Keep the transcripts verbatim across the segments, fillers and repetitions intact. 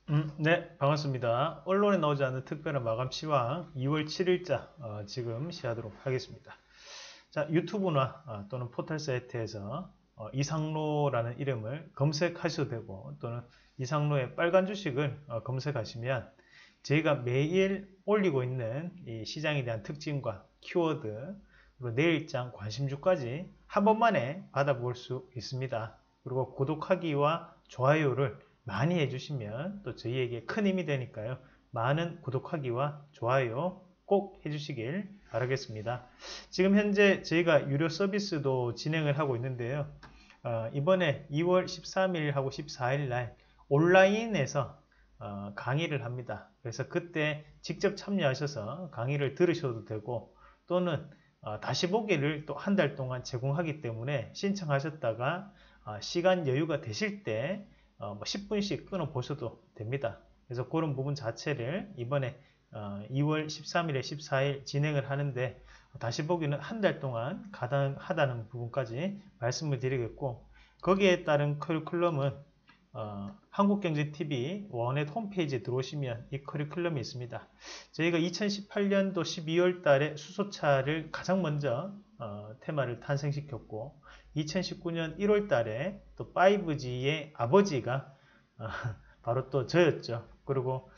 음, 네, 반갑습니다. 언론에 나오지 않는 특별한 마감 시황 이월 칠일자 어, 지금 시하도록 하겠습니다. 자, 유튜브나 어, 또는 포털 사이트에서 어, 이상로라는 이름을 검색하셔도 되고 또는 이상로의 빨간 주식을 어, 검색하시면 저희가 매일 올리고 있는 이 시장에 대한 특징과 키워드 그리고 내일장 관심주까지 한 번만에 받아볼 수 있습니다. 그리고 구독하기와 좋아요를 많이 해주시면 또 저희에게 큰 힘이 되니까요. 많은 구독하기와 좋아요 꼭 해주시길 바라겠습니다. 지금 현재 저희가 유료 서비스도 진행을 하고 있는데요. 어, 이번에 이월 십삼일하고 십사일 날 온라인에서 어, 강의를 합니다. 그래서 그때 직접 참여하셔서 강의를 들으셔도 되고 또는 어, 다시 보기를 또 한 달 동안 제공하기 때문에 신청하셨다가 어, 시간 여유가 되실 때 어, 뭐 십 분씩 끊어 보셔도 됩니다. 그래서 그런 부분 자체를 이번에 어, 이월 십삼일에 십사일 진행을 하는데 다시 보기는 한 달 동안 가능하다는 부분까지 말씀을 드리겠고 거기에 따른 커리큘럼은 어, 한국경제티비 원넷 홈페이지에 들어오시면 이 커리큘럼이 있습니다. 저희가 이천십팔년도 십이월 달에 수소차를 가장 먼저 어, 테마를 탄생시켰고 이천십구년 일월 달에 또 파이브지의 아버지가 어, 바로 또 저였죠. 그리고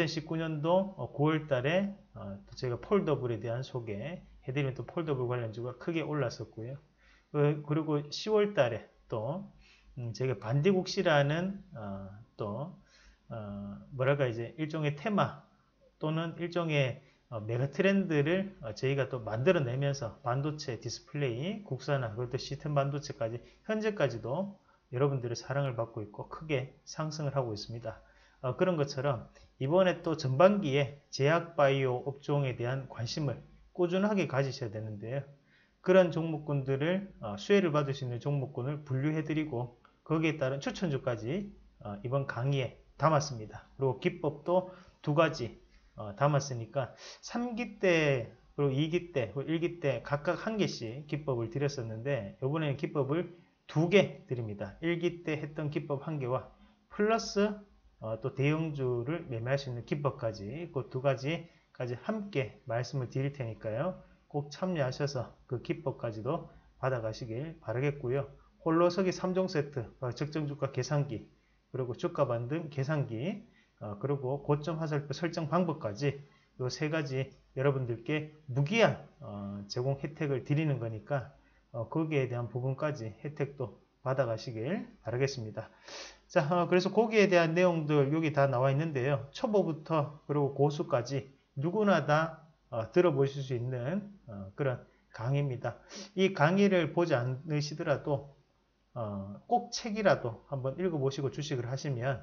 이천십구년도 구월 달에 어, 또 저희가 폴더블에 대한 소개 해드리면 또 폴더블 관련주가 크게 올랐었고요. 그, 그리고 시월 달에 또 음, 저희가 반디국시라는 어, 또 어, 뭐랄까 이제 일종의 테마 또는 일종의 어, 메가 트렌드를 어, 저희가 또 만들어내면서 반도체 디스플레이, 국산화, 그리고 또 시스템 반도체까지 현재까지도 여러분들의 사랑을 받고 있고 크게 상승을 하고 있습니다. 어, 그런 것처럼 이번에 또 전반기에 제약바이오 업종에 대한 관심을 꾸준하게 가지셔야 되는데요. 그런 종목군들을 어, 수혜를 받을 수 있는 종목군을 분류해드리고 거기에 따른 추천주까지 어, 이번 강의에 담았습니다. 그리고 기법도 두 가지 어, 담았으니까 삼 기 때 그리고 이 기 때 그리고 일 기 때 각각 한 개씩 기법을 드렸었는데 이번에는 기법을 두 개 드립니다. 일 기 때 했던 기법 한 개와 플러스 어, 또 대형주를 매매할 수 있는 기법까지 그 두 가지까지 함께 말씀을 드릴 테니까요. 꼭 참여하셔서 그 기법까지도 받아가시길 바라겠고요. 홀로서기 삼 종 세트, 어, 적정주가 계산기, 그리고 주가 반등 계산기, 어, 그리고 고점 화살표 설정 방법까지 이 세 가지 여러분들께 무기한 어, 제공 혜택을 드리는 거니까 어, 거기에 대한 부분까지 혜택도 받아가시길 바라겠습니다. 자, 어, 그래서 거기에 대한 내용들 여기 다 나와 있는데요. 초보부터 그리고 고수까지 누구나 다 어, 들어보실 수 있는 어, 그런 강의입니다. 이 강의를 보지 않으시더라도 어, 꼭 책이라도 한번 읽어보시고 주식을 하시면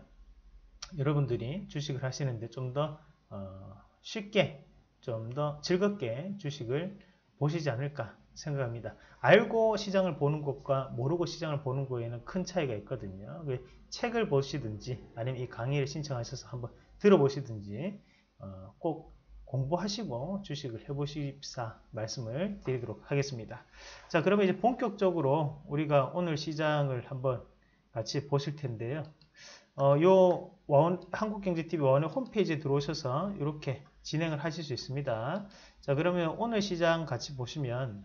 여러분들이 주식을 하시는데 좀 더 어, 쉽게 좀 더 즐겁게 주식을 보시지 않을까 생각합니다. 알고 시장을 보는 것과 모르고 시장을 보는 거에는 큰 차이가 있거든요. 책을 보시든지 아니면 이 강의를 신청하셔서 한번 들어보시든지 어, 꼭 공부하시고 주식을 해보십사 말씀을 드리도록 하겠습니다. 자, 그러면 이제 본격적으로 우리가 오늘 시장을 한번 같이 보실 텐데요. 어, 요 원, 한국경제티비 원의 홈페이지에 들어오셔서 이렇게 진행을 하실 수 있습니다. 자, 그러면 오늘 시장 같이 보시면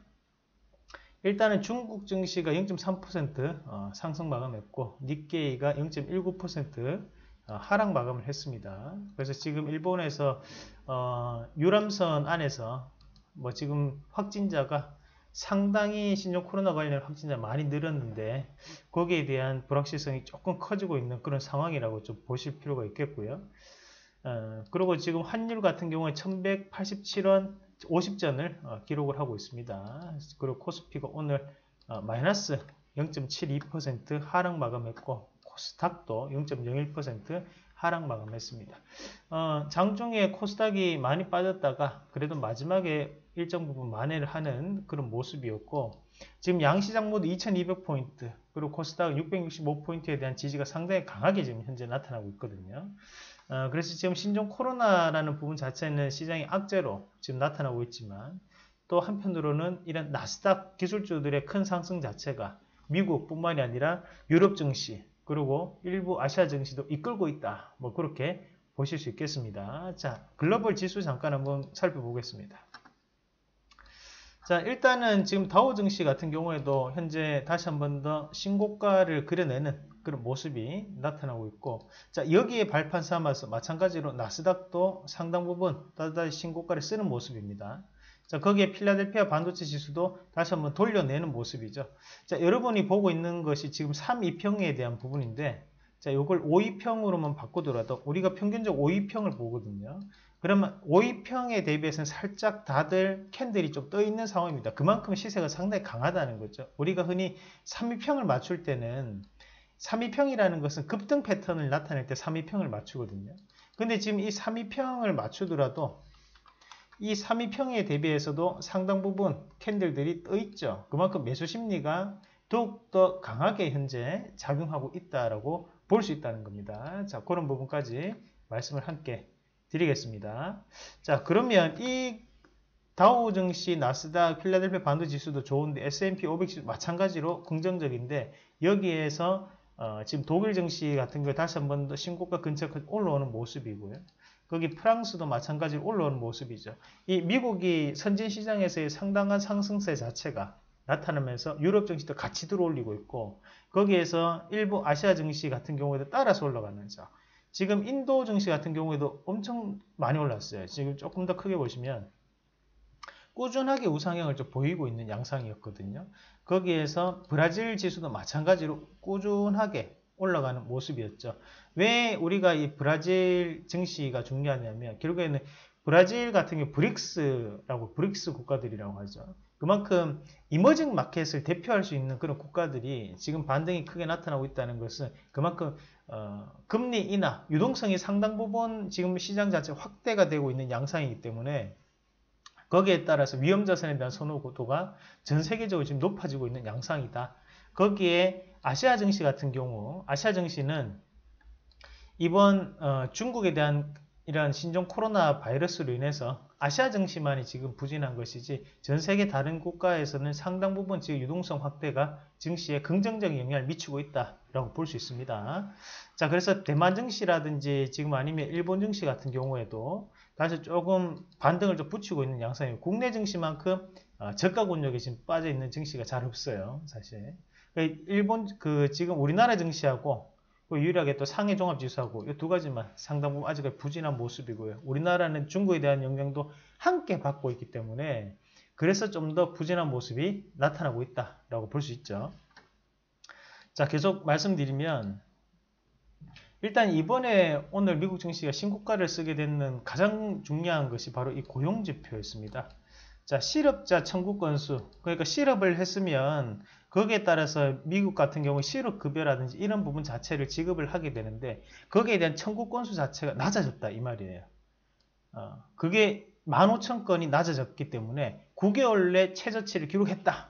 일단은 중국 증시가 영 점 삼 퍼센트 어, 상승 마감했고 니케이가 영 점 일구 퍼센트 어, 하락 마감을 했습니다. 그래서 지금 일본에서 어, 유람선 안에서 뭐 지금 확진자가 상당히 신종 코로나 관련 확진자 많이 늘었는데 거기에 대한 불확실성이 조금 커지고 있는 그런 상황이라고 좀 보실 필요가 있겠고요. 어, 그리고 지금 환율 같은 경우에 천백팔십칠원 오십 전을 어, 기록을 하고 있습니다. 그리고 코스피가 오늘 어, 마이너스 영 점 칠이 퍼센트 하락 마감했고 코스닥도 영 점 영일 퍼센트 하락 마감했습니다. 어, 장중에 코스닥이 많이 빠졌다가 그래도 마지막에 일정 부분 만회를 하는 그런 모습이었고 지금 양시장 모두 이천이백 포인트 그리고 코스닥 육백육십오 포인트에 대한 지지가 상당히 강하게 지금 현재 나타나고 있거든요. 어, 그래서 지금 신종 코로나라는 부분 자체는 시장의 악재로 지금 나타나고 있지만 또 한편으로는 이런 나스닥 기술주들의 큰 상승 자체가 미국뿐만이 아니라 유럽 증시 그리고 일부 아시아 증시도 이끌고 있다. 뭐 그렇게 보실 수 있겠습니다. 자, 글로벌 지수 잠깐 한번 살펴보겠습니다. 자, 일단은 지금 다우 증시 같은 경우에도 현재 다시 한번 더 신고가를 그려내는 그런 모습이 나타나고 있고, 자, 여기에 발판 삼아서 마찬가지로 나스닥도 상당 부분 다시 신고가를 쓰는 모습입니다. 자, 거기에 필라델피아 반도체 지수도 다시 한번 돌려내는 모습이죠. 자, 여러분이 보고 있는 것이 지금 삼 이평에 대한 부분인데, 자, 이걸 오 이평으로만 바꾸더라도 우리가 평균적 오 이평을 보거든요. 그러면 오 이평에 대비해서는 살짝 다들 캔들이 좀 떠 있는 상황입니다. 그만큼 시세가 상당히 강하다는 거죠. 우리가 흔히 삼 이평을 맞출 때는 삼 이평이라는 것은 급등 패턴을 나타낼 때 삼 이평을 맞추거든요. 근데 지금 이 삼 이평을 맞추더라도 이 삼 이평에 대비해서도 상당 부분 캔들들이 떠 있죠. 그만큼 매수 심리가 더욱더 강하게 현재 작용하고 있다라고 볼 수 있다는 겁니다. 자, 그런 부분까지 말씀을 함께 드리겠습니다. 자, 그러면 이 다우 증시, 나스닥, 필라델피아 반도 지수도 좋은데 에스 앤 피 오백 지수 마찬가지로 긍정적인데 여기에서 어, 지금 독일 증시 같은 거 다시 한번 더 신고가 근처까지 올라오는 모습이고요. 거기 프랑스도 마찬가지로 올라오는 모습이죠. 이 미국이 선진 시장에서의 상당한 상승세 자체가 나타나면서 유럽 증시도 같이 들어올리고 있고 거기에서 일부 아시아 증시 같은 경우에도 따라서 올라가면서 지금 인도 증시 같은 경우에도 엄청 많이 올랐어요. 지금 조금 더 크게 보시면 꾸준하게 우상향을 좀 보이고 있는 양상이었거든요. 거기에서 브라질 지수도 마찬가지로 꾸준하게 올라가는 모습이었죠. 왜 우리가 이 브라질 증시가 중요하냐면 결국에는 브라질 같은 경우 브릭스라고 브릭스 국가들이라고 하죠. 그만큼 이머징 마켓을 대표할 수 있는 그런 국가들이 지금 반등이 크게 나타나고 있다는 것은 그만큼 어, 금리 인하, 유동성이 상당 부분 지금 시장 자체 확대가 되고 있는 양상이기 때문에 거기에 따라서 위험자산에 대한 선호도가 전 세계적으로 지금 높아지고 있는 양상이다. 거기에 아시아 증시 같은 경우, 아시아 증시는 이번 어, 중국에 대한 이런 신종 코로나 바이러스로 인해서 아시아 증시만이 지금 부진한 것이지 전 세계 다른 국가에서는 상당 부분 지금 유동성 확대가 증시에 긍정적인 영향을 미치고 있다라고 볼 수 있습니다. 자, 그래서 대만 증시라든지 지금 아니면 일본 증시 같은 경우에도 다시 조금 반등을 좀 붙이고 있는 양상이고 국내 증시만큼 어, 저가 권역에 지금 빠져 있는 증시가 잘 없어요, 사실. 일본 그 지금 우리나라 증시하고 유일하게 또 상해 종합지수하고 이 두 가지만 상당 부분 아직 부진한 모습이고요. 우리나라는 중국에 대한 영향도 함께 받고 있기 때문에 그래서 좀 더 부진한 모습이 나타나고 있다라고 볼 수 있죠. 자, 계속 말씀드리면 일단 이번에 오늘 미국 증시가 신고가를 쓰게 되는 가장 중요한 것이 바로 이 고용지표였습니다. 자, 실업자 청구 건수, 그러니까 실업을 했으면 거기에 따라서 미국 같은 경우 실업급여라든지 이런 부분 자체를 지급을 하게 되는데 거기에 대한 청구 건수 자체가 낮아졌다 이 말이에요. 어, 그게 만 오천 건이 낮아졌기 때문에 구 개월 내 최저치를 기록했다.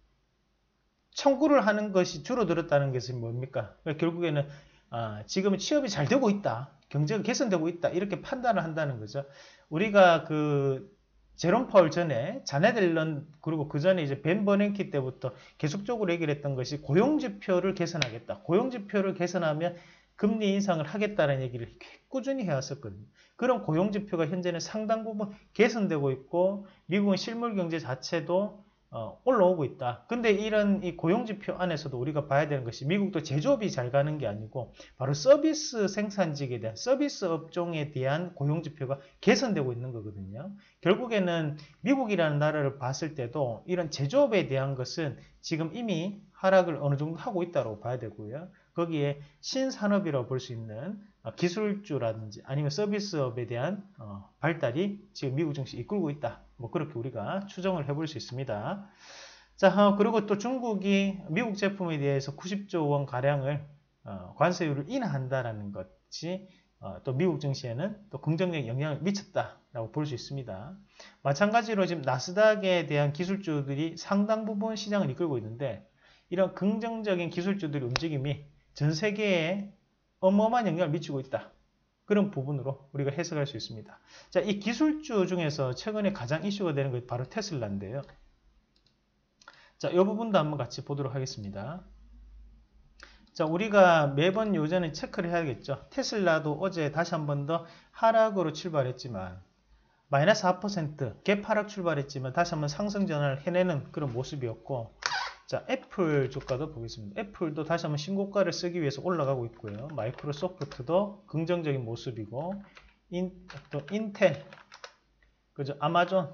청구를 하는 것이 줄어들었다는 것은 뭡니까? 그러니까 결국에는 어, 지금 취업이 잘 되고 있다. 경제가 개선되고 있다. 이렇게 판단을 한다는 거죠. 우리가 그 제롬 파월 전에 자넷 옐런 그리고 그 전에 이제 벤 버냉키 때부터 계속적으로 얘기를 했던 것이 고용지표를 개선하겠다. 고용지표를 개선하면 금리 인상을 하겠다는 얘기를 꾸준히 해왔었거든요. 그런 고용지표가 현재는 상당 부분 개선되고 있고 미국은 실물 경제 자체도 어, 올라오고 있다. 근데 이런 이 고용지표 안에서도 우리가 봐야 되는 것이 미국도 제조업이 잘 가는 게 아니고 바로 서비스 생산직에 대한 서비스 업종에 대한 고용지표가 개선되고 있는 거거든요. 결국에는 미국이라는 나라를 봤을 때도 이런 제조업에 대한 것은 지금 이미 하락을 어느 정도 하고 있다고 봐야 되고요. 거기에 신산업이라고 볼 수 있는 기술주라든지 아니면 서비스업에 대한 발달이 지금 미국 증시 이끌고 있다. 뭐 그렇게 우리가 추정을 해볼 수 있습니다. 자, 그리고 또 중국이 미국 제품에 대해서 구십조 원 가량을 관세율을 인하한다라는 것이 또 미국 증시에는 또 긍정적 영향을 미쳤다라고 볼 수 있습니다. 마찬가지로 지금 나스닥에 대한 기술주들이 상당 부분 시장을 이끌고 있는데 이런 긍정적인 기술주들의 움직임이 전 세계에 어마어마한 영향을 미치고 있다. 그런 부분으로 우리가 해석할 수 있습니다. 자, 이 기술주 중에서 최근에 가장 이슈가 되는 것이 바로 테슬라인데요. 자, 이 부분도 한번 같이 보도록 하겠습니다. 자, 우리가 매번 요전에 체크를 해야겠죠. 테슬라도 어제 다시 한 번 더 하락으로 출발했지만 마이너스 사 퍼센트 갭 하락 출발했지만 다시 한번 상승 전환을 해내는 그런 모습이었고, 자, 애플 주가도 보겠습니다. 애플도 다시 한번 신고가를 쓰기 위해서 올라가고 있고요. 마이크로소프트도 긍정적인 모습이고, 인, 또 인텔, 그죠? 아마존,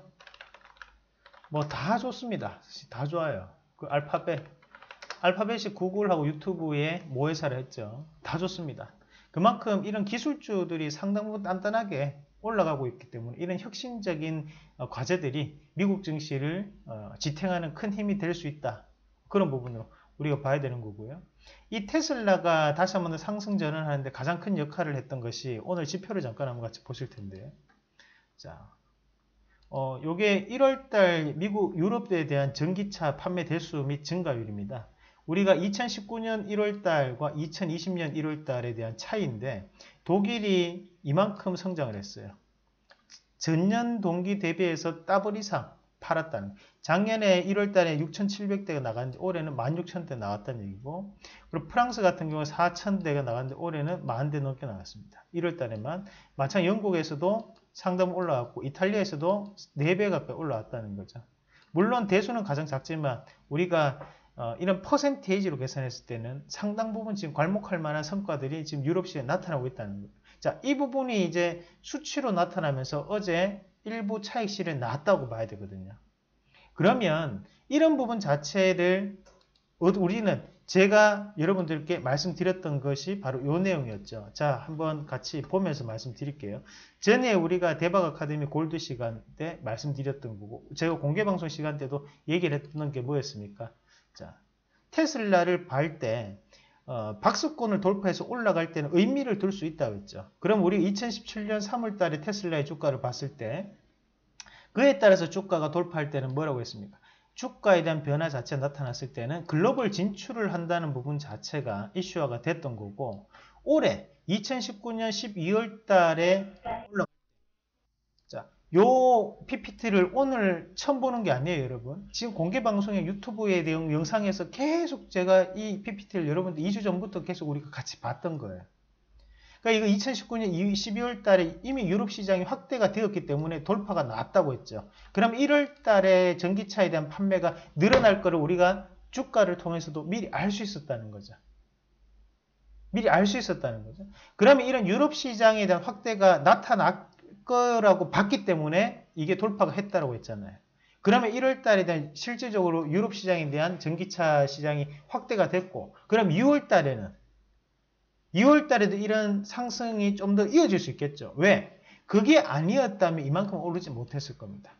뭐 다 좋습니다. 다 좋아요. 그 알파벳, 알파벳이 구글하고 유튜브에 모회사를 했죠. 다 좋습니다. 그만큼 이런 기술주들이 상당 부분 단단하게 올라가고 있기 때문에 이런 혁신적인 과제들이 미국 증시를 지탱하는 큰 힘이 될 수 있다. 그런 부분으로 우리가 봐야 되는 거고요. 이 테슬라가 다시 한번 상승 전환하는데 가장 큰 역할을 했던 것이 오늘 지표를 잠깐 한번 같이 보실 텐데, 자, 어, 요게 일월달 미국 유럽에 대한 전기차 판매 대수 및 증가율입니다. 우리가 이천십구 년 일월달과 이천이십 년 일월달에 대한 차이인데, 독일이 이만큼 성장을 했어요. 전년 동기 대비해서 더블 이상 팔았다는. 작년에 일월달에 육천칠백 대가 나갔는데 올해는 만 육천 대 나왔다는 얘기고, 그리고 프랑스 같은 경우는 사천 대가 나갔는데 올해는 만 대 넘게 나갔습니다. 일월달에만. 마찬가지 영국에서도 상당 올라왔고 이탈리아에서도 네 배 가까이 올라왔다는 거죠. 물론 대수는 가장 작지만 우리가 어, 이런 퍼센테이지로 계산했을 때는 상당 부분 지금 괄목할 만한 성과들이 지금 유럽시에 나타나고 있다는 거예요. 자, 이 부분이 이제 수치로 나타나면서 어제 일부 차익 실현이 나왔다고 봐야 되거든요. 그러면 이런 부분 자체를 우리는 제가 여러분들께 말씀드렸던 것이 바로 이 내용이었죠. 자, 한번 같이 보면서 말씀드릴게요. 전에 우리가 대박 아카데미 골드 시간 때 말씀드렸던 거고, 제가 공개 방송 시간 때도 얘기를 했던 게 뭐였습니까? 자, 테슬라를 볼 때 어, 박스권을 돌파해서 올라갈 때는 의미를 둘 수 있다고 했죠. 그럼 우리 이천십칠 년 삼월 달에 테슬라의 주가를 봤을 때 그에 따라서 주가가 돌파할 때는 뭐라고 했습니까? 주가에 대한 변화 자체가 나타났을 때는 글로벌 진출을 한다는 부분 자체가 이슈화가 됐던 거고, 올해 이천십구 년 십이월 달에 올라 자, 요 피피티를 오늘 처음 보는 게 아니에요, 여러분. 지금 공개 방송의 유튜브에 대한 영상에서 계속 제가 이 피피티를 여러분들 이 주 전부터 계속 우리가 같이 봤던 거예요. 그러니까 이거 이천십구 년 십이월 달에 이미 유럽 시장이 확대가 되었기 때문에 돌파가 나왔다고 했죠. 그럼 일월 달에 전기차에 대한 판매가 늘어날 거를 우리가 주가를 통해서도 미리 알 수 있었다는 거죠. 미리 알 수 있었다는 거죠. 그러면 이런 유럽 시장에 대한 확대가 나타날 거라고 봤기 때문에 이게 돌파가 했다고 했잖아요. 그러면 일월 달에 대한 실질적으로 유럽 시장에 대한 전기차 시장이 확대가 됐고, 그럼 유월 달에는 이월 달에도 이런 상승이 좀 더 이어질 수 있겠죠. 왜? 그게 아니었다면 이만큼 오르지 못했을 겁니다.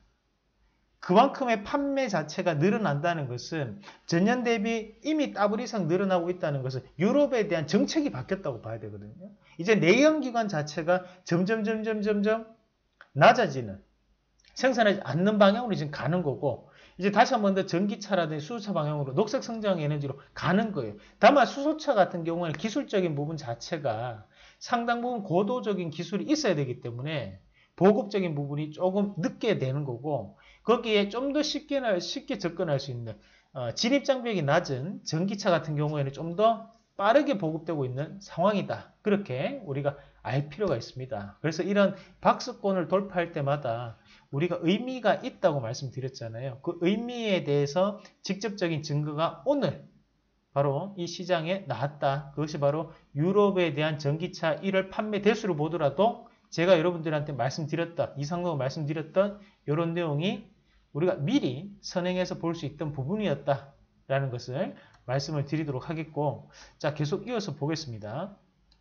그만큼의 판매 자체가 늘어난다는 것은 전년 대비 이미 더블 이상 늘어나고 있다는 것은 유럽에 대한 정책이 바뀌었다고 봐야 되거든요. 이제 내연기관 자체가 점점 점점 점점 낮아지는, 생산하지 않는 방향으로 지금 가는 거고, 이제 다시 한 번 더 전기차라든지 수소차 방향으로 녹색 성장 에너지로 가는 거예요. 다만 수소차 같은 경우에는 기술적인 부분 자체가 상당 부분 고도적인 기술이 있어야 되기 때문에 보급적인 부분이 조금 늦게 되는 거고, 거기에 좀 더 쉽게, 쉽게 접근할 수 있는 어, 진입장벽이 낮은 전기차 같은 경우에는 좀 더 빠르게 보급되고 있는 상황이다. 그렇게 우리가 알 필요가 있습니다. 그래서 이런 박스권을 돌파할 때마다 우리가 의미가 있다고 말씀드렸잖아요. 그 의미에 대해서 직접적인 증거가 오늘 바로 이 시장에 나왔다. 그것이 바로 유럽에 대한 전기차 일월 판매 대수를 보더라도 제가 여러분들한테 말씀드렸다, 이상로 말씀드렸던 이런 내용이 우리가 미리 선행해서 볼 수 있던 부분이었다라는 것을 말씀을 드리도록 하겠고, 자, 계속 이어서 보겠습니다.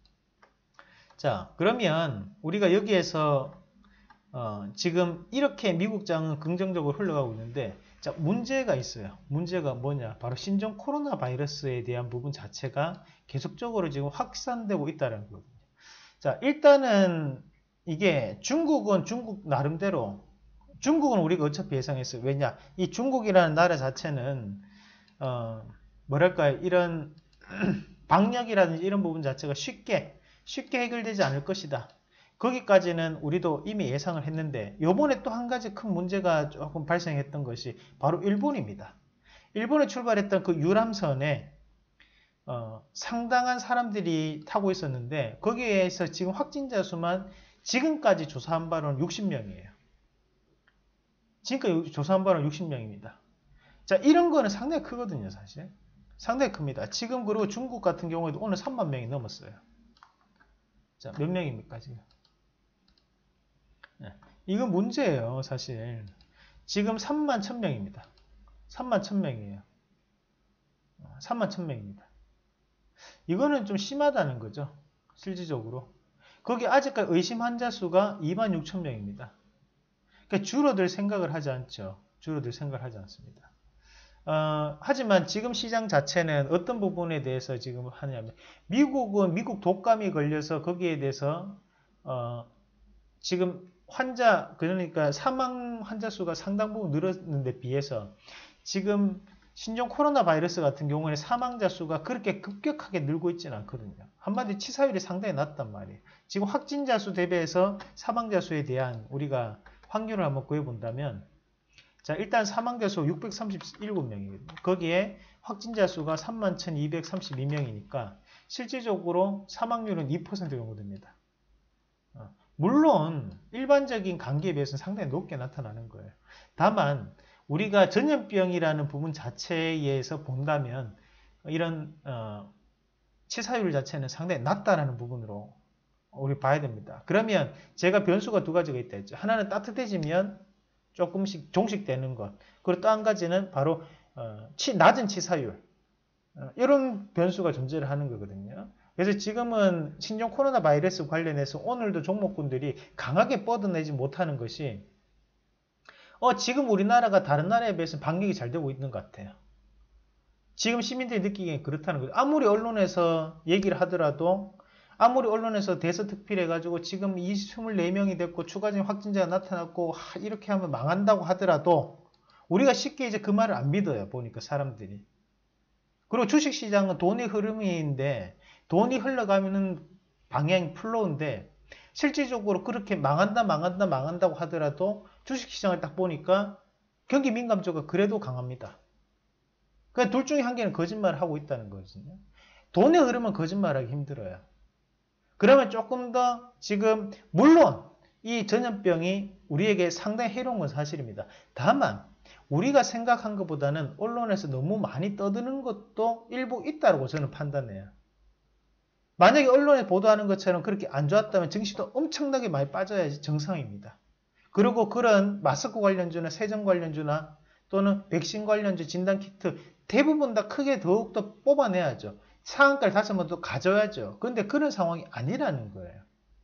자, 그러면 우리가 여기에서 어, 지금 이렇게 미국장은 긍정적으로 흘러가고 있는데, 자, 문제가 있어요. 문제가 뭐냐? 바로 신종 코로나 바이러스에 대한 부분 자체가 계속적으로 지금 확산되고 있다는 거거든요. 자, 일단은 이게 중국은 중국 나름대로, 중국은 우리가 어차피 예상했어요. 왜냐? 이 중국이라는 나라 자체는 어, 뭐랄까요? 이런 방역이라든지 이런 부분 자체가 쉽게 쉽게 해결되지 않을 것이다. 거기까지는 우리도 이미 예상을 했는데, 요번에 또 한 가지 큰 문제가 조금 발생했던 것이 바로 일본입니다. 일본에 출발했던 그 유람선에 어, 상당한 사람들이 타고 있었는데 거기에서 지금 확진자 수만 지금까지 조사한 바로는 육십 명이에요. 지금까지 조사한 바로는 육십 명입니다. 자, 이런 거는 상당히 크거든요, 사실. 상당히 큽니다. 지금 그리고 중국 같은 경우에도 오늘 삼만 명이 넘었어요. 자, 몇 명입니까, 지금? 네. 이건 문제예요, 사실. 지금 삼만 천 명입니다. 삼만 천 명이에요. 삼만 천 명입니다. 이거는 좀 심하다는 거죠. 실질적으로. 거기 아직까지 의심 환자 수가 이만 육천 명입니다. 그러니까 줄어들 생각을 하지 않죠. 줄어들 생각을 하지 않습니다. 어, 하지만 지금 시장 자체는 어떤 부분에 대해서 지금 하냐면 미국은 미국 독감이 걸려서 거기에 대해서 어, 지금 환자 그러니까 사망 환자 수가 상당 부분 늘었는데 비해서 지금 신종 코로나 바이러스 같은 경우에는 사망자 수가 그렇게 급격하게 늘고 있지는 않거든요. 한마디로 치사율이 상당히 낮단 말이에요. 지금 확진자 수 대비해서 사망자 수에 대한 우리가 확률을 한번 구해본다면 자, 일단 사망자 수 육백삼십칠 명이거든요. 거기에 확진자 수가 삼만 천이백삼십이 명이니까 실질적으로 사망률은 이 퍼센트 정도 됩니다. 물론 일반적인 감기에 비해서는 상당히 높게 나타나는 거예요. 다만 우리가 전염병이라는 부분 자체에서 본다면 이런 어, 치사율 자체는 상당히 낮다라는 부분으로 우리 봐야 됩니다. 그러면 제가 변수가 두 가지가 있다 했죠. 하나는 따뜻해지면 조금씩 종식되는 것. 그리고 또 한 가지는 바로 어, 치, 낮은 치사율. 어, 이런 변수가 존재를 하는 거거든요. 그래서 지금은 신종 코로나 바이러스 관련해서 오늘도 종목군들이 강하게 뻗어내지 못하는 것이 어, 지금 우리나라가 다른 나라에 비해서 방역이 잘 되고 있는 것 같아요. 지금 시민들이 느끼기엔 그렇다는 거죠. 아무리 언론에서 얘기를 하더라도 아무리 언론에서 대서특필해가지고 지금 이십사 명이 됐고 추가적인 확진자가 나타났고 하, 이렇게 하면 망한다고 하더라도 우리가 쉽게 이제 그 말을 안 믿어요. 보니까 사람들이. 그리고 주식시장은 돈의 흐름인데 돈이 흘러가면은 방향 플로우인데 실질적으로 그렇게 망한다 망한다 망한다고 하더라도 주식시장을 딱 보니까 경기 민감주가 그래도 강합니다. 그러니까 둘 중에 한 개는 거짓말을 하고 있다는 거거든요. 돈의 흐름은 거짓말하기 힘들어요. 그러면 조금 더 지금 물론 이 전염병이 우리에게 상당히 해로운 건 사실입니다. 다만 우리가 생각한 것보다는 언론에서 너무 많이 떠드는 것도 일부 있다고 저는 판단해요. 만약에 언론에 보도하는 것처럼 그렇게 안 좋았다면 증시도 엄청나게 많이 빠져야지 정상입니다. 그리고 그런 마스크 관련주나 세정 관련주나 또는 백신 관련주 진단키트 대부분 다 크게 더욱더 뽑아내야죠. 상한가를 다시 한번 더 가져야죠. 그런데 그런 상황이 아니라는 거예요.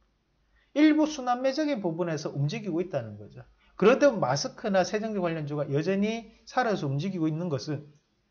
일부 순환매적인 부분에서 움직이고 있다는 거죠. 그런데 마스크나 세정제 관련주가 여전히 살아서 움직이고 있는 것은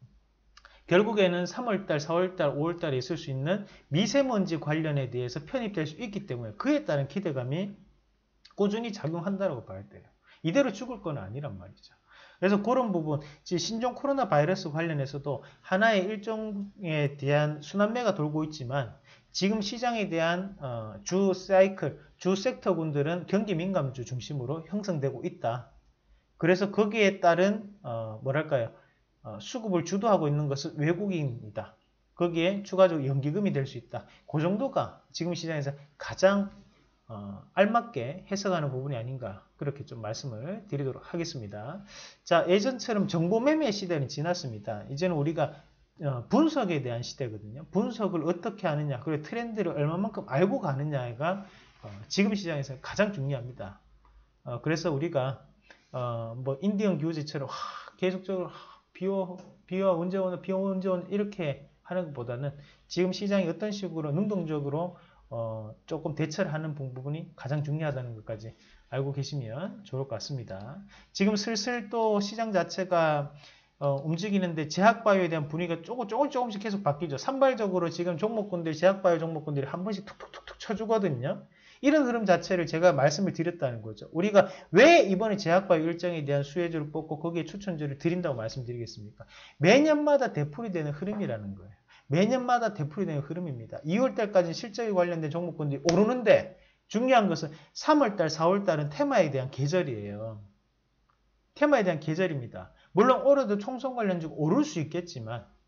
결국에는 삼월달, 사월달, 오월달에 있을 수 있는 미세먼지 관련에 대해서 편입될 수 있기 때문에 그에 따른 기대감이 꾸준히 작용한다고 봐야 돼요. 이대로 죽을 건 아니란 말이죠. 그래서 그런 부분, 신종 코로나 바이러스 관련해서도 하나의 일종에 대한 순환매가 돌고 있지만 지금 시장에 대한 어, 주 사이클, 주 섹터군들은 경기 민감주 중심으로 형성되고 있다. 그래서 거기에 따른 어, 뭐랄까요? 어, 수급을 주도하고 있는 것은 외국인입니다. 거기에 추가적으로 연기금이 될 수 있다. 그 정도가 지금 시장에서 가장 어, 알맞게 해석하는 부분이 아닌가 그렇게 좀 말씀을 드리도록 하겠습니다. 자, 예전처럼 정보매매 시대는 지났습니다. 이제는 우리가 어, 분석에 대한 시대거든요. 분석을 어떻게 하느냐 그리고 트렌드를 얼마만큼 알고 가느냐가 어, 지금 시장에서 가장 중요합니다. 어, 그래서 우리가 어, 뭐 인디언 교재처럼 하, 계속적으로 하, 비오, 비와 언제 오나 비와 언제 오나 이렇게 하는 것보다는 지금 시장이 어떤 식으로 능동적으로 어, 조금 대처를 하는 부분이 가장 중요하다는 것까지 알고 계시면 좋을 것 같습니다. 지금 슬슬 또 시장 자체가 어, 움직이는데 제약바이오에 대한 분위기가 조금, 조금 조금씩 계속 바뀌죠. 산발적으로 지금 종목군들, 제약바이오 종목군들이 한 번씩 툭툭툭툭 쳐주거든요. 이런 흐름 자체를 제가 말씀을 드렸다는 거죠. 우리가 왜 이번에 제약바이오 일정에 대한 수혜주를 뽑고 거기에 추천주를 드린다고 말씀드리겠습니까? 매년마다 되풀이 되는 흐름이라는 거예요. 매년마다 되풀이 되는 흐름입니다. 이월달까지는 실적에 관련된 종목군들이 오르는데 중요한 것은 삼월달, 사월달은 테마에 대한 계절이에요. 테마에 대한 계절입니다. 물론 올해도 총선 관련주가 오를 수 있겠지만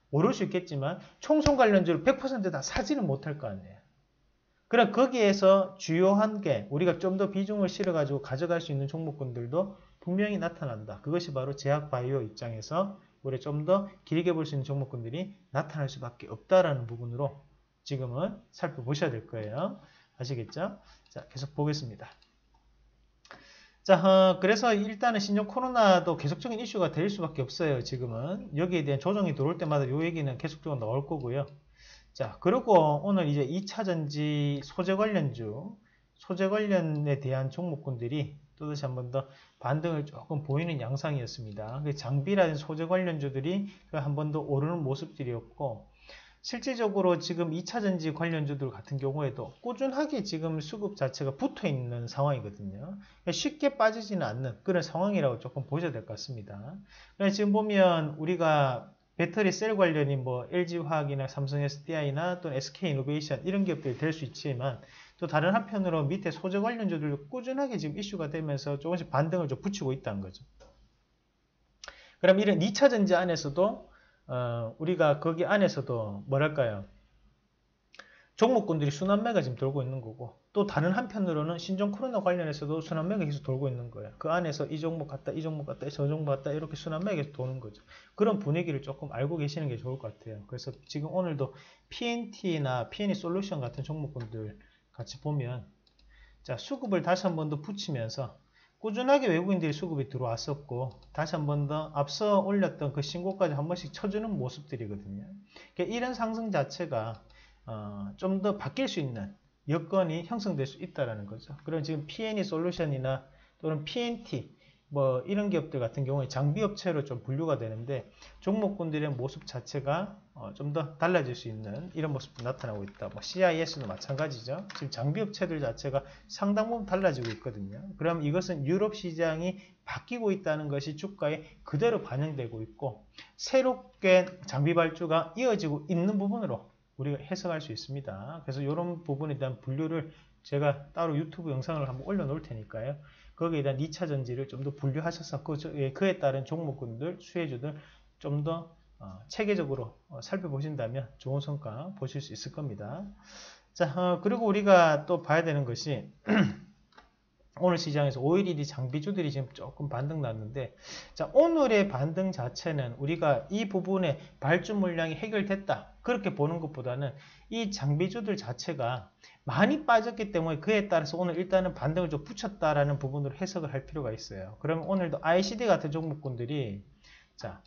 오를 수 있겠지만 총선 관련주를 백 퍼센트 다 사지는 못할 거 아니에요. 그럼 거기에서 주요한 게 우리가 좀 더 비중을 실어가지고 가져갈 수 있는 종목군들도 분명히 나타난다. 그것이 바로 제약바이오 입장에서 우리 좀 더 길게 볼 수 있는 종목군들이 나타날 수밖에 없다라는 부분으로 지금은 살펴보셔야 될 거예요. 아시겠죠? 자, 계속 보겠습니다. 자, 어, 그래서 일단은 신종 코로나도 계속적인 이슈가 될 수밖에 없어요. 지금은 여기에 대한 조정이 들어올 때마다 이 얘기는 계속적으로 나올 거고요. 자, 그리고 오늘 이제 이 차 전지 소재 관련주, 소재 관련에 대한 종목군들이 또다시 한 번 더 반등을 조금 보이는 양상이었습니다. 장비라든지 소재 관련주들이 한 번 더 오르는 모습들이었고, 실질적으로 지금 이 차 전지 관련주들 같은 경우에도 꾸준하게 지금 수급 자체가 붙어 있는 상황이거든요. 쉽게 빠지지는 않는 그런 상황이라고 조금 보셔야 될 것 같습니다. 지금 보면 우리가 배터리 셀 관련이 뭐 엘지화학이나 삼성 에스디아이나 또는 에스케이이노베이션 이런 기업들이 될 수 있지만 또 다른 한편으로 밑에 소재 관련주들도 꾸준하게 지금 이슈가 되면서 조금씩 반등을 좀 붙이고 있다는 거죠. 그럼 이런 이 차 전지 안에서도 어, 우리가 거기 안에서도 뭐랄까요? 종목군들이 순환매가 지금 돌고 있는 거고 또 다른 한편으로는 신종 코로나 관련해서도 순환매가 계속 돌고 있는 거예요. 그 안에서 이 종목 갔다 이 종목 갔다 저 종목 갔다 이렇게 순환매가 계속 도는 거죠. 그런 분위기를 조금 알고 계시는 게 좋을 것 같아요. 그래서 지금 오늘도 피엔티나 피엔이 솔루션 같은 종목군들 같이 보면 자 수급을 다시 한 번 더 붙이면서 꾸준하게 외국인들이 수급이 들어왔었고 다시 한 번 더 앞서 올렸던 그 신고까지 한 번씩 쳐주는 모습들이거든요. 그러니까 이런 상승 자체가 어, 좀 더 바뀔 수 있는 여건이 형성될 수 있다는 거죠. 그럼 지금 피엔이 솔루션이나 또는 피엔티 뭐 이런 기업들 같은 경우에 장비업체로 좀 분류가 되는데 종목군들의 모습 자체가 어, 좀 더 달라질 수 있는 이런 모습도 나타나고 있다. 뭐 씨아이에스도 마찬가지죠. 지금 장비업체들 자체가 상당 부분 달라지고 있거든요. 그럼 이것은 유럽 시장이 바뀌고 있다는 것이 주가에 그대로 반영되고 있고 새롭게 장비 발주가 이어지고 있는 부분으로 우리가 해석할 수 있습니다. 그래서 이런 부분에 대한 분류를 제가 따로 유튜브 영상을 한번 올려놓을 테니까요. 거기에 대한 이 차 전지를 좀 더 분류하셔서 그에 따른 종목군들, 수혜주들 좀 더 체계적으로 살펴보신다면 좋은 성과 보실 수 있을 겁니다. 자, 그리고 우리가 또 봐야 되는 것이 오늘 시장에서 오일일이 장비주들이 지금 조금 반등 났는데 자 오늘의 반등 자체는 우리가 이 부분에 발주 물량이 해결됐다 그렇게 보는 것보다는 이 장비주들 자체가 많이 빠졌기 때문에 그에 따라서 오늘 일단은 반등을 좀 붙였다라는 부분으로 해석을 할 필요가 있어요. 그러면 오늘도 아이씨디 같은 종목군들이 자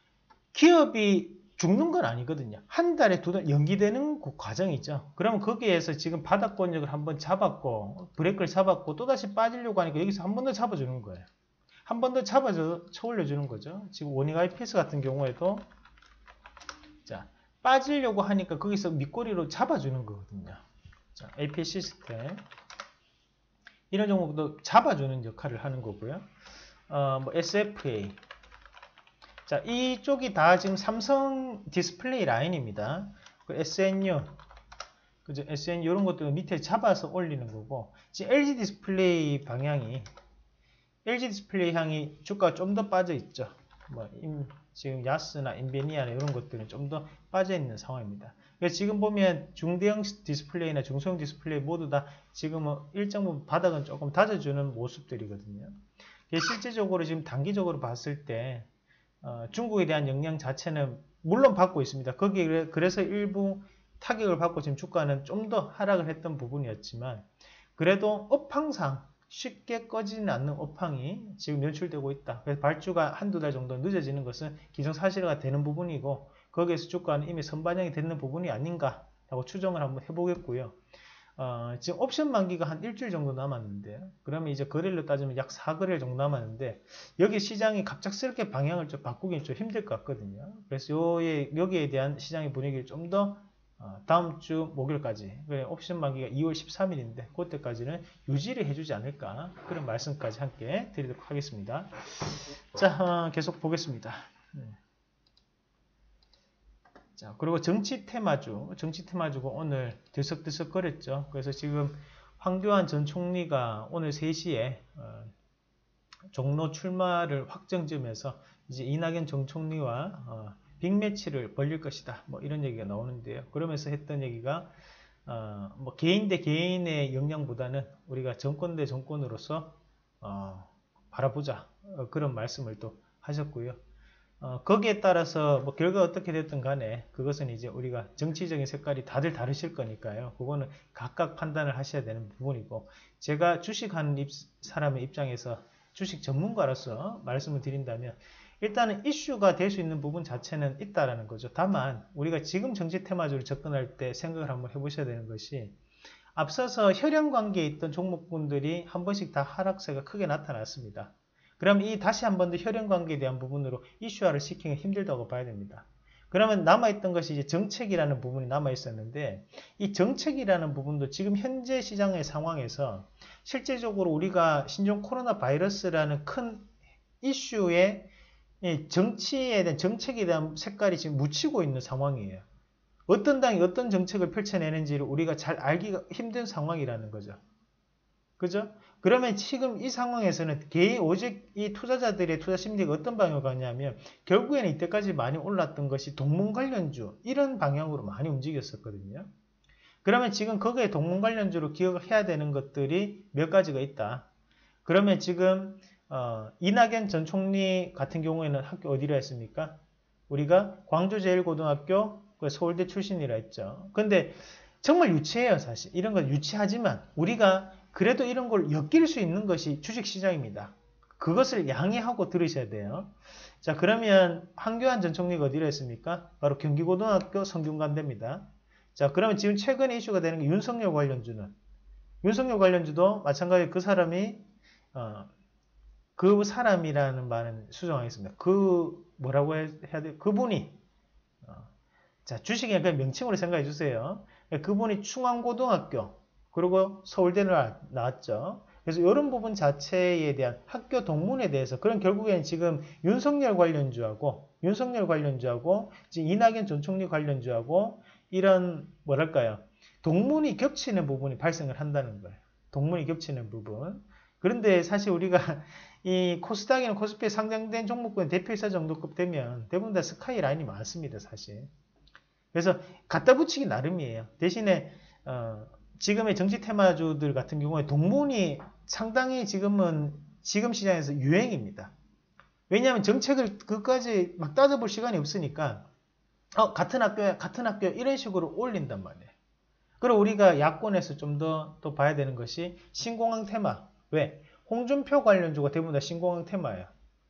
기업이 죽는 건 아니거든요. 한 달에 두 달 연기되는 그 과정이죠. 그러면 거기에서 지금 바닥권역을 한번 잡았고 브레이크를 잡았고 또다시 빠지려고 하니까 여기서 한 번 더 잡아주는 거예요. 한 번 더 잡아줘 쳐올려주는 거죠. 지금 원익 아이피에스 같은 경우에도 자 빠지려고 하니까 거기서 밑꼬리로 잡아주는 거거든요. 자 에이피에이 시스템 이런 종목도 잡아주는 역할을 하는 거고요. 어, 뭐 에스에프에이 자, 이쪽이 다 지금 삼성 디스플레이 라인입니다. 그 에스엔유, 그죠? 에스엔유 이런 것들 밑에 잡아서 올리는 거고, 지금 엘지 디스플레이 방향이, 엘지 디스플레이 향이 주가가 좀 더 빠져 있죠. 뭐, 임, 지금 야스나 인베니아나 이런 것들은 좀 더 빠져 있는 상황입니다. 그래서 지금 보면 중대형 디스플레이나 중소형 디스플레이 모두 다 지금은 일정 부분 바닥은 조금 다져주는 모습들이거든요. 실질적으로 지금 단기적으로 봤을 때, 어, 중국에 대한 영향 자체는 물론 받고 있습니다. 거기에 그래서 일부 타격을 받고 지금 주가는 좀 더 하락을 했던 부분이었지만 그래도 업황상 쉽게 꺼지는 않는 업황이 지금 연출되고 있다. 그래서 발주가 한두 달 정도 늦어지는 것은 기정사실화가 되는 부분이고 거기에서 주가는 이미 선반영이 되는 부분이 아닌가라고 추정을 한번 해보겠고요. 어, 지금 옵션 만기가 한 일주일 정도 남았는데요. 그러면 이제 거래일로 따지면 약 사 거래일 정도 남았는데 여기 시장이 갑작스럽게 방향을 좀 바꾸기는 좀 힘들 것 같거든요. 그래서 요에, 여기에 대한 시장의 분위기를 좀 더 어, 다음 주 목요일까지 옵션 만기가 이월 십삼일인데 그때까지는 유지를 해주지 않을까 그런 말씀까지 함께 드리도록 하겠습니다. 자 어, 계속 보겠습니다. 네. 자, 그리고 정치 테마주, 정치 테마주가 오늘 들썩들썩 거렸죠. 그래서 지금 황교안 전 총리가 오늘 세 시에 어, 종로 출마를 확정지으면서 이제 이낙연 전 총리와 어, 빅매치를 벌릴 것이다. 뭐 이런 얘기가 나오는데요. 그러면서 했던 얘기가 어, 뭐 개인 대 개인의 역량보다는 우리가 정권 대 정권으로서 어, 바라보자. 어, 그런 말씀을 또 하셨고요. 어, 거기에 따라서 뭐 결과가 어떻게 됐든 간에 그것은 이제 우리가 정치적인 색깔이 다들 다르실 거니까요. 그거는 각각 판단을 하셔야 되는 부분이고, 제가 주식하는 입, 사람의 입장에서 주식 전문가로서 말씀을 드린다면 일단은 이슈가 될 수 있는 부분 자체는 있다라는 거죠. 다만 우리가 지금 정치 테마주로 접근할 때 생각을 한번 해보셔야 되는 것이, 앞서서 혈연 관계에 있던 종목군들이 한 번씩 다 하락세가 크게 나타났습니다. 그럼 이 다시 한 번 더 혈연 관계에 대한 부분으로 이슈화를 시키기 힘들다고 봐야 됩니다. 그러면 남아있던 것이 이제 정책이라는 부분이 남아있었는데, 이 정책이라는 부분도 지금 현재 시장의 상황에서 실제적으로 우리가 신종 코로나 바이러스라는 큰 이슈에 정치에 대한 정책에 대한 색깔이 지금 묻히고 있는 상황이에요. 어떤 당이 어떤 정책을 펼쳐내는지를 우리가 잘 알기가 힘든 상황이라는 거죠. 그죠? 그러면 지금 이 상황에서는 개인, 오직 이 투자자들의 투자 심리가 어떤 방향으로 가냐면, 결국에는 이때까지 많이 올랐던 것이 동문 관련주, 이런 방향으로 많이 움직였었거든요. 그러면 지금 거기에 동문 관련주로 기억을 해야 되는 것들이 몇 가지가 있다. 그러면 지금 어, 이낙연 전 총리 같은 경우에는 학교 어디로 했습니까? 우리가 광주제일고등학교 서울대 출신이라 했죠. 근데 정말 유치해요, 사실. 이런 건 유치하지만 우리가 그래도 이런 걸 엮일 수 있는 것이 주식시장입니다. 그것을 양해하고 들으셔야 돼요. 자, 그러면 한교안 전 총리가 어디로 했습니까? 바로 경기고등학교 성균관대입니다. 자, 그러면 지금 최근에 이슈가 되는 게 윤석열 관련주는, 윤석열 관련주도 마찬가지로 그 사람이 어, 그 사람이라는 말은 수정하겠습니다. 그 뭐라고 해야 돼? 그분이 어, 자, 주식의 그냥 명칭으로 생각해 주세요. 그분이 충안고등학교 그리고 서울대를 나왔죠. 그래서 이런 부분 자체에 대한 학교 동문에 대해서, 그런 결국에는 지금 윤석열 관련주하고 윤석열 관련주하고 지금 이낙연 전 총리 관련주하고 이런 뭐랄까요, 동문이 겹치는 부분이 발생을 한다는 거예요. 동문이 겹치는 부분. 그런데 사실 우리가 이 코스닥이나 코스피에 상장된 종목군 대표이사 정도급 되면 대부분 다 스카이라인이 많습니다, 사실. 그래서 갖다 붙이기 나름이에요. 대신에 어, 지금의 정치 테마주들 같은 경우에 동문이 상당히 지금은 지금 시장에서 유행입니다. 왜냐하면 정책을 그까지 막 따져볼 시간이 없으니까 어, 같은 학교야, 같은 학교 이런 식으로 올린단 말이에요. 그리고 우리가 야권에서 좀 더 또 봐야 되는 것이 신공항 테마. 왜? 홍준표 관련주가 대부분 다 신공항 테마예요.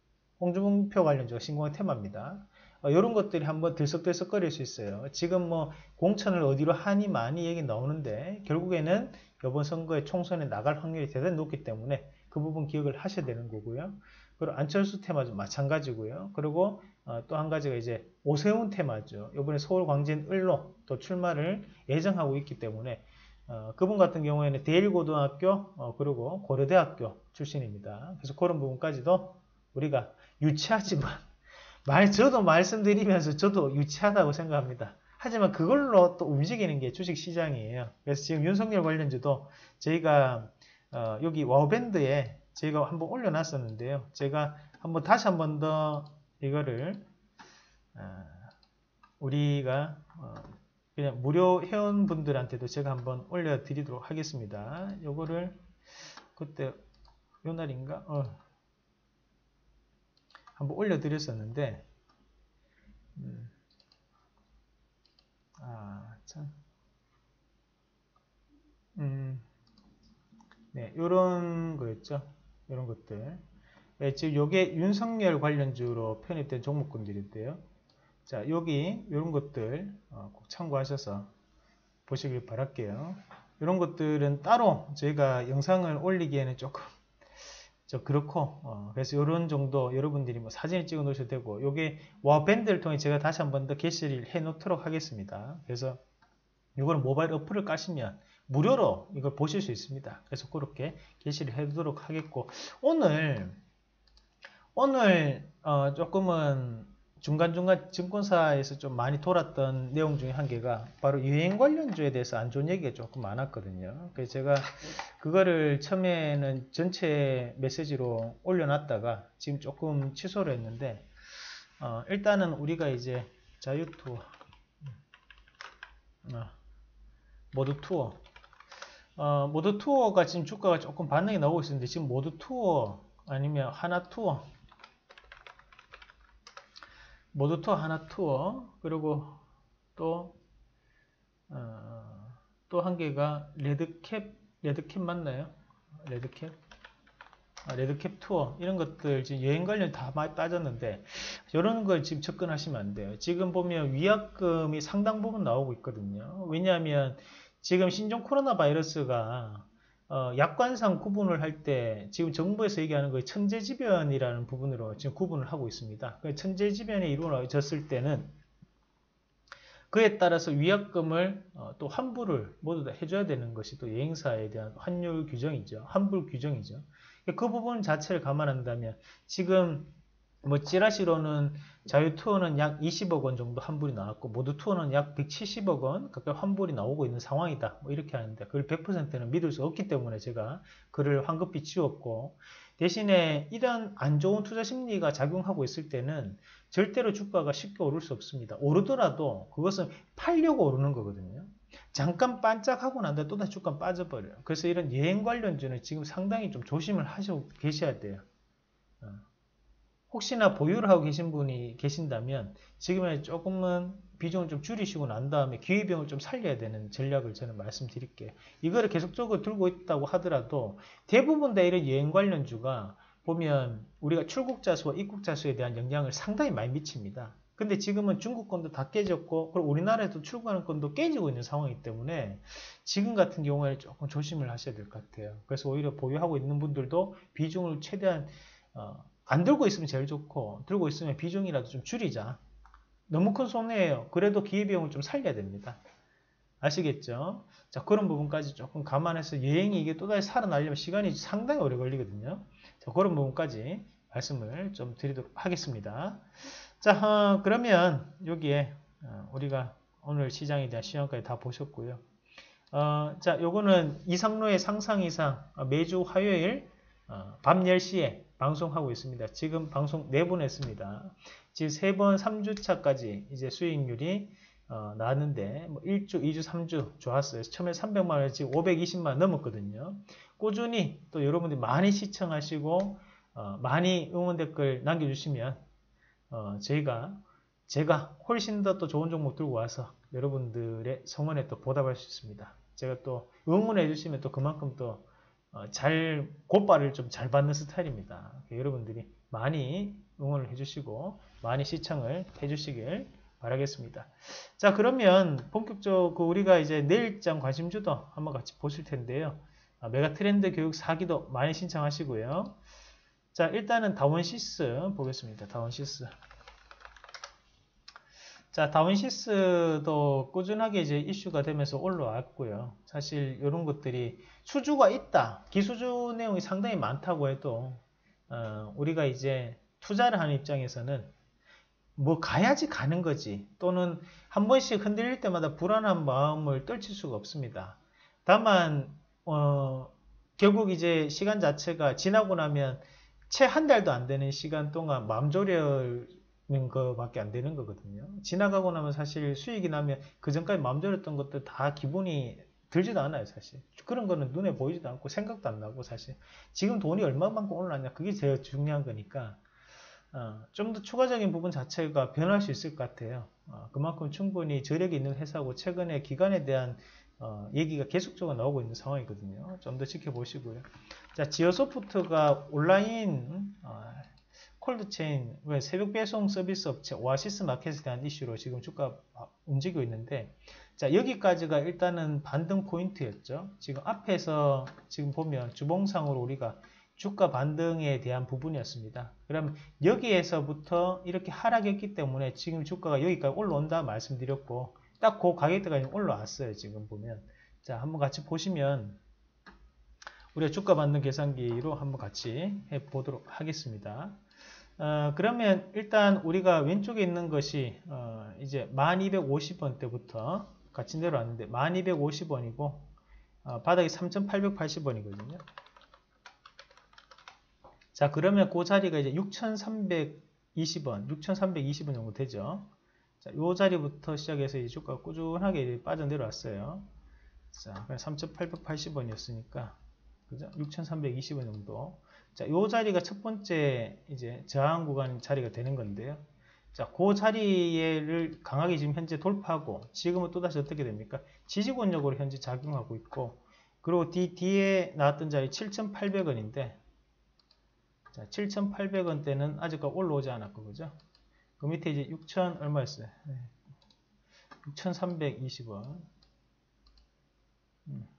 홍준표 관련주가 신공항 테마입니다. 어, 이런 것들이 한번 들썩들썩거릴 수 있어요. 지금 뭐 공천을 어디로 하니 많이 얘기 나오는데 결국에는 이번 선거에 총선에 나갈 확률이 대단히 높기 때문에 그 부분 기억을 하셔야 되는 거고요. 그리고 안철수 테마도 마찬가지고요. 그리고 어, 또 한 가지가 이제 오세훈 테마죠. 이번에 서울 광진 을로 또 출마를 예정하고 있기 때문에 어, 그분 같은 경우에는 대일고등학교 어, 그리고 고려대학교 출신입니다. 그래서 그런 부분까지도 우리가 유치하지만 말, 저도 말씀드리면서 저도 유치하다고 생각합니다. 하지만 그걸로 또 움직이는 게 주식시장이에요. 그래서 지금 윤석열 관련주도 저희가 어, 여기 와우밴드에 제가 한번 올려놨었는데요. 제가 한번 다시 한 번 더 이거를 어, 우리가 어, 그냥 무료 회원분들한테도 제가 한번 올려드리도록 하겠습니다. 요거를 그때 요 날인가? 어. 한번 올려드렸었는데, 음. 아, 참. 음. 네, 요런 거였죠. 요런 것들. 네, 지금 요게 윤석열 관련주로 편입된 종목군들인데요. 자, 여기 요런 것들 어, 꼭 참고하셔서 보시길 바랄게요. 이런 것들은 따로 저희가 영상을 올리기에는 조금 저 그렇고 어, 그래서 이런 정도 여러분들이 뭐 사진을 찍어 놓으셔도 되고, 요게 와밴드를 통해 제가 다시 한 번 더 게시를 해 놓도록 하겠습니다. 그래서 이거는 모바일 어플을 까시면 무료로 이걸 보실 수 있습니다. 그래서 그렇게 게시를 해 두도록 하겠고, 오늘 오늘 어, 조금은 중간중간 증권사에서 좀 많이 돌았던 내용 중에 한 개가 바로 유행 관련주에 대해서 안 좋은 얘기가 조금 많았거든요. 그래서 제가 그거를 처음에는 전체 메시지로 올려놨다가 지금 조금 취소를 했는데, 어, 일단은 우리가 이제 자유투어, 아, 모드 투어. 어, 모드 투어가 지금 주가가 조금 반등이 나오고 있는데 지금 모드 투어 아니면 하나 투어, 모드 투어 하나 투어, 그리고 또 어, 또 한 개가 레드캡, 레드캡 맞나요? 레드캡, 아, 레드캡 투어, 이런 것들 지금 여행 관련 다 많이 빠졌는데 이런 걸 지금 접근하시면 안 돼요. 지금 보면 위약금이 상당 부분 나오고 있거든요. 왜냐하면 지금 신종 코로나 바이러스가 어, 약관상 구분을 할 때 지금 정부에서 얘기하는 거 천재지변이라는 부분으로 지금 구분을 하고 있습니다. 천재지변이 이루어졌을 때는 그에 따라서 위약금을 어, 또 환불을 모두 다 해줘야 되는 것이 또 여행사에 대한 환율 규정이죠. 환불 규정이죠. 그 부분 자체를 감안한다면 지금 뭐 찌라시로는 자유투어는 약 이십억 원 정도 환불이 나왔고 모드투어는 약 백칠십억 원 가까이 환불이 나오고 있는 상황이다. 뭐 이렇게 하는데 그걸 백 퍼센트는 믿을 수 없기 때문에 제가 글을 황급히 지웠고, 대신에 이런 안 좋은 투자 심리가 작용하고 있을 때는 절대로 주가가 쉽게 오를 수 없습니다. 오르더라도 그것은 팔려고 오르는 거거든요. 잠깐 반짝하고 난 다음에 또다시 주가 빠져버려요. 그래서 이런 여행 관련주는 지금 상당히 좀 조심을 하시고 계셔야 돼요. 혹시나 보유를 하고 계신 분이 계신다면 지금은 조금은 비중을 좀 줄이시고 난 다음에 기회비용을 좀 살려야 되는 전략을 저는 말씀드릴게요. 이거를 계속적으로 들고 있다고 하더라도 대부분 다 이런 여행 관련주가 보면 우리가 출국자 수와 입국자 수에 대한 영향을 상당히 많이 미칩니다. 근데 지금은 중국 건도 다 깨졌고 그리고 우리나라에도 출국하는 건도 깨지고 있는 상황이기 때문에 지금 같은 경우에 조금 조심을 하셔야 될 것 같아요. 그래서 오히려 보유하고 있는 분들도 비중을 최대한 어, 안 들고 있으면 제일 좋고 들고 있으면 비중이라도 좀 줄이자. 너무 큰 손해예요. 그래도 기회비용을 좀 살려야 됩니다. 아시겠죠? 자, 그런 부분까지 조금 감안해서 여행이 이게 또다시 살아나려면 시간이 상당히 오래 걸리거든요. 자, 그런 부분까지 말씀을 좀 드리도록 하겠습니다. 자, 어, 그러면 여기에 어, 우리가 오늘 시장에 대한 시황까지 다 보셨고요. 어, 자, 요거는 이상로의 상상이상 어, 매주 화요일 어, 밤 열 시에 방송하고 있습니다. 지금 방송 네 번 했습니다. 지금 세 번 삼 주차까지 이제 수익률이 어, 나왔는데 뭐 일 주, 이 주, 삼 주 좋았어요. 처음에 삼백만 원 지금 오백이십만 원 넘었거든요. 꾸준히 또 여러분들이 많이 시청하시고 어, 많이 응원 댓글 남겨주시면 어, 저희가 제가 훨씬 더 또 좋은 종목 들고 와서 여러분들의 성원에 또 보답할 수 있습니다. 제가 또 응원해 주시면 또 그만큼 또 어, 잘 곧발을 좀 잘 받는 스타일입니다. 여러분들이 많이 응원을 해주시고 많이 시청을 해주시길 바라겠습니다. 자, 그러면 본격적으로 우리가 이제 내일장 관심주도 한번 같이 보실 텐데요. 아, 메가트렌드 교육 사 기도 많이 신청하시고요. 자, 일단은 다원시스 보겠습니다. 다원시스. 자, 다운시스도 꾸준하게 이제 이슈가 되면서 올라왔고요. 사실 이런 것들이 수주가 있다. 기수주 내용이 상당히 많다고 해도 어, 우리가 이제 투자를 하는 입장에서는 뭐 가야지 가는 거지. 또는 한 번씩 흔들릴 때마다 불안한 마음을 떨칠 수가 없습니다. 다만 어, 결국 이제 시간 자체가 지나고 나면 채 한 달도 안 되는 시간 동안 마음 졸여 거밖에 안 되는 거거든요. 지나가고 나면 사실 수익이 나면 그 전까지 마음 졸였던 것들 다 기분이 들지도 않아요. 사실 그런 거는 눈에 보이지도 않고 생각도 안 나고, 사실 지금 돈이 얼마만큼 올랐냐 그게 제일 중요한 거니까 어, 좀 더 추가적인 부분 자체가 변할 수 있을 것 같아요. 어, 그만큼 충분히 저력이 있는 회사고 최근에 기간에 대한 어, 얘기가 계속적으로 나오고 있는 상황이거든요. 좀 더 지켜보시고요. 자, 지오소프트가 온라인 어, 콜드체인, 새벽 배송 서비스 업체 오아시스 마켓에 대한 이슈로 지금 주가 움직이고 있는데, 자, 여기까지가 일단은 반등 포인트였죠. 지금 앞에서 지금 보면 주봉상으로 우리가 주가 반등에 대한 부분이었습니다. 그러면 여기에서부터 이렇게 하락했기 때문에 지금 주가가 여기까지 올라온다 말씀드렸고, 딱 그 가격대가 올라왔어요. 지금 보면. 자, 한번 같이 보시면 우리가 주가 반등 계산기로 한번 같이 해 보도록 하겠습니다. 어, 그러면 일단 우리가 왼쪽에 있는 것이 어, 이제 만 이백오십 원대부터 같이 내려왔는데 만 이백오십 원이고 어, 바닥이 삼천팔백팔십 원이거든요. 자, 그러면 그 자리가 이제 육천삼백이십 원, 육천삼백이십 원 정도 되죠. 자, 요 자리부터 시작해서 이 주가가 꾸준하게 빠져 내려왔어요. 자, 삼천팔백팔십 원이었으니까, 그죠? 육천삼백이십 원 정도. 자, 요 자리가 첫 번째 이제 저항 구간 자리가 되는 건데요. 자, 그 자리를 강하게 지금 현재 돌파하고, 지금은 또다시 어떻게 됩니까? 지지권력으로 현재 작용하고 있고, 그리고 뒤, 뒤에 나왔던 자리 칠천팔백 원인데, 자, 칠천팔백 원대는 아직까지 올라오지 않았고, 그죠? 그 밑에 이제 육천 얼마였어요? 네. 육천삼백이십 원. 음.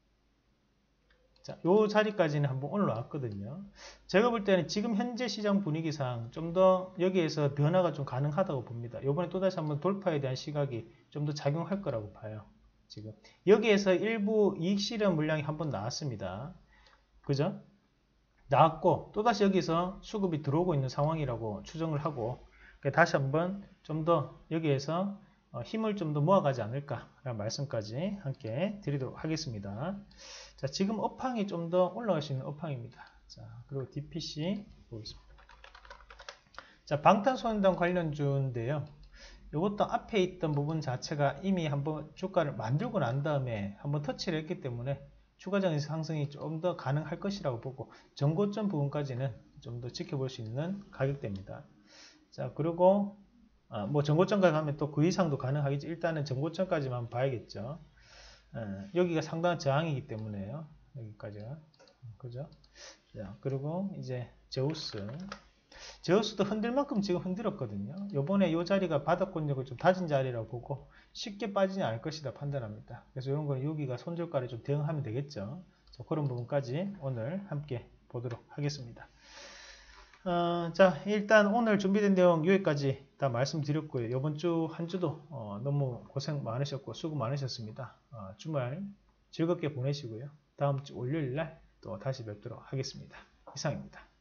자, 요 자리까지는 한번 올라왔거든요. 제가 볼 때는 지금 현재 시장 분위기상 좀 더 여기에서 변화가 좀 가능하다고 봅니다. 요번에 또다시 한번 돌파에 대한 시각이 좀 더 작용할 거라고 봐요. 지금 여기에서 일부 이익 실현 물량이 한번 나왔습니다. 그죠? 나왔고 또다시 여기서 수급이 들어오고 있는 상황이라고 추정을 하고, 다시 한번 좀 더 여기에서 힘을 좀 더 모아가지 않을까라는 말씀까지 함께 드리도록 하겠습니다. 자, 지금 업황이 좀 더 올라갈 수 있는 업황입니다. 자, 그리고 디피씨 보겠습니다. 자, 방탄소년단 관련주인데요. 이것도 앞에 있던 부분 자체가 이미 한번 주가를 만들고 난 다음에 한번 터치를 했기 때문에 추가적인 상승이 좀 더 가능할 것이라고 보고, 전고점 부분까지는 좀 더 지켜볼 수 있는 가격대입니다. 자, 그리고 아, 뭐 전고점까지 가면 또 그 이상도 가능하겠죠. 일단은 전고점까지만 봐야겠죠. 예, 여기가 상당한 저항이기 때문에요. 여기까지가. 그죠? 자, 그리고 이제 제우스. 제우스도 흔들 만큼 지금 흔들었거든요. 요번에 이 자리가 바닥권력을 좀 다진 자리라고 보고 쉽게 빠지지 않을 것이다 판단합니다. 그래서 이런 거는 여기가 손절가를 좀 대응하면 되겠죠. 자, 그런 부분까지 오늘 함께 보도록 하겠습니다. 어, 자, 일단 오늘 준비된 내용 여기까지 다 말씀드렸고요. 이번 주 한 주도 어, 너무 고생 많으셨고 수고 많으셨습니다. 어, 주말 즐겁게 보내시고요. 다음 주 월요일 날 또 다시 뵙도록 하겠습니다. 이상입니다.